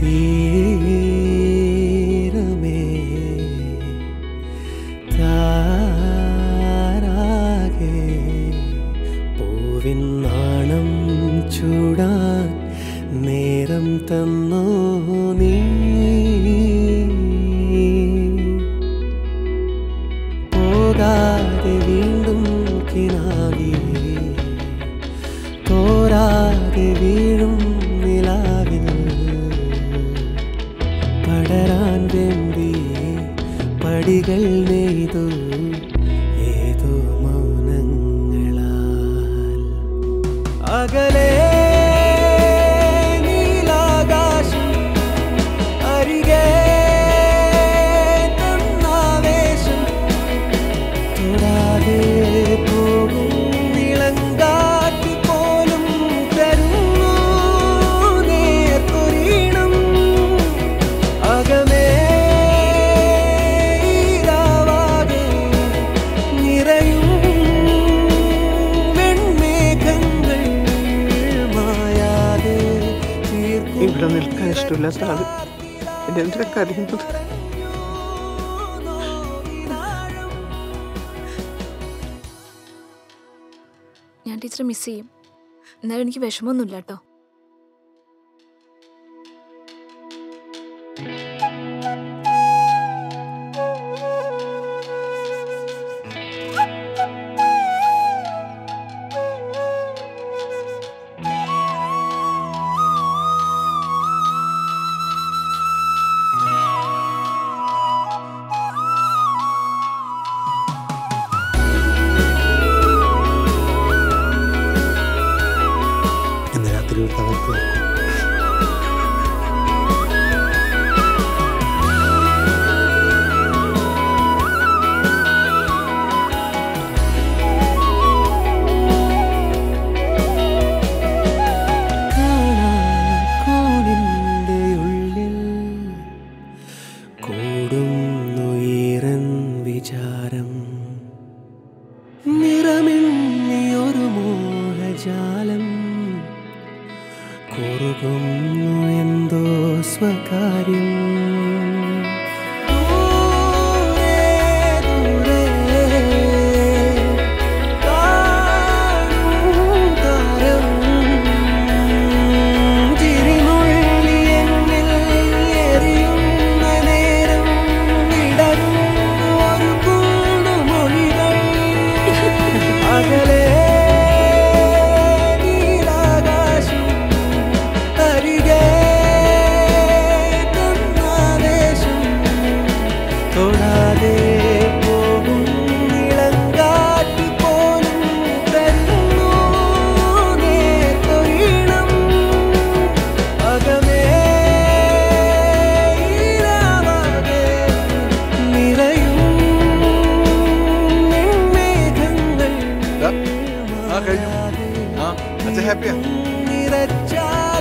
തീരമേ താരാകെ പൂവിൻ നാണം ചൂടാൻ നേരം തന്നോ നീ പോകാതെ വീണ്ടും കിനാവി തോരാതെ വീഴും നിലാവിൽ പടരാൻ വേണ്ടി പടികൾ നെയ്തു ഏതോ മൗനങ്ങളാൽ അകലെ നീലാകാശം അരികെ തന്നാവേശം തൊടാതെ പോകും നിളങ്കാറ്റ് പോലും തരുന്നു നേർത്തൊരീണം അകമേ രാവാകെ നിറയും വെൺമേഘങ്ങൾ മായാതെ തീർക്കും. ഇവിടെ നിൽക്കാൻ ഇഷ്ടമില്ലാത്ത ആള് എന്നെ എന്തിനാ കരയുന്നത്? ഞാൻ ടീച്ചറെ മിസ് ചെയ്യും. എന്നാലും എനിക്ക് വിഷമമൊന്നുമില്ല കേട്ടോ. തകർക്കുക കൂടുന്നുയരൻ വിചാരം നിറമിന്നിയൊരു മോഹജാലം കുറുകുന്നു എന്തോ സ്വകാര്യം തൊടാതെ പോകും ഇളങ്കാറ്റ് പോലും തരുന്നു നേർത്തൊരീണം അകമേ രാവാകെ നിറയും മേഘങ്ങൾ ഹാപ്പിയാ നിറച്ച